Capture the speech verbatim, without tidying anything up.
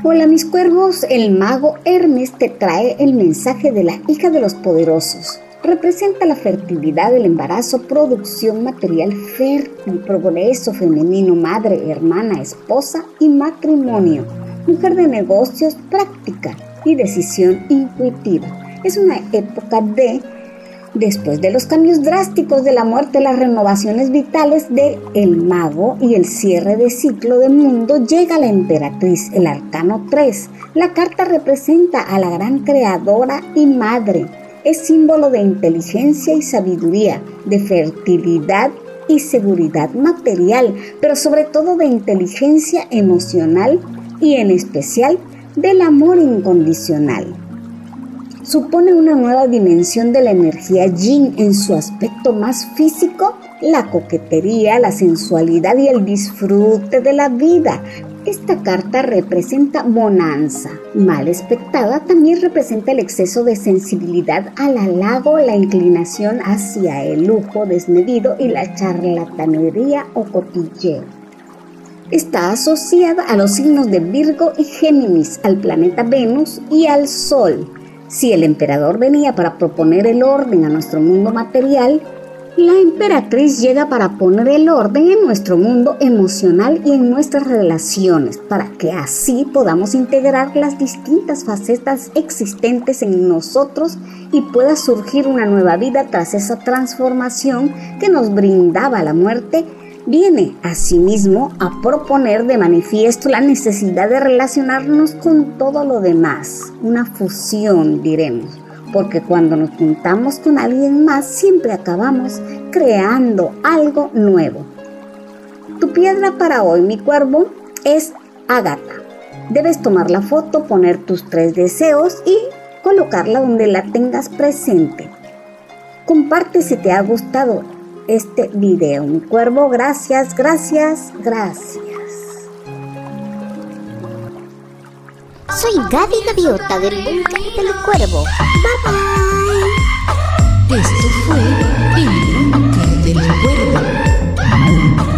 Hola mis cuervos, el mago Hermes te trae el mensaje de la hija de los poderosos. Representa la fertilidad, el embarazo, producción material fértil, progreso femenino, madre, hermana, esposa y matrimonio. Mujer de negocios, práctica y decisión intuitiva. Es una época de, después de los cambios drásticos de la muerte, las renovaciones vitales de el mago y el cierre de ciclo del mundo, llega la emperatriz, el arcano tres. La carta representa a la gran creadora y madre. Es símbolo de inteligencia y sabiduría, de fertilidad y seguridad material, pero sobre todo de inteligencia emocional y en especial del amor incondicional. Supone una nueva dimensión de la energía yin en su aspecto más físico, la coquetería, la sensualidad y el disfrute de la vida. Esta carta representa bonanza. Mal expectada, también representa el exceso de sensibilidad al halago, la inclinación hacia el lujo desmedido y la charlatanería o cotilleo. Está asociada a los signos de Virgo y Géminis, al planeta Venus y al Sol. Si el emperador venía para proponer el orden a nuestro mundo material, la emperatriz llega para poner el orden en nuestro mundo emocional y en nuestras relaciones, para que así podamos integrar las distintas facetas existentes en nosotros y pueda surgir una nueva vida tras esa transformación que nos brindaba la muerte. Viene asimismo a proponer de manifiesto la necesidad de relacionarnos con todo lo demás, una fusión, diremos. Porque cuando nos juntamos con alguien más, siempre acabamos creando algo nuevo. Tu piedra para hoy, mi cuervo, es ágata. Debes tomar la foto, poner tus tres deseos y colocarla donde la tengas presente. Comparte si te ha gustado este video, mi cuervo. Gracias, gracias, gracias. Soy Gaby Gaviota del Búnker del Cuervo. Bye bye. Esto fue el Búnker del Cuervo.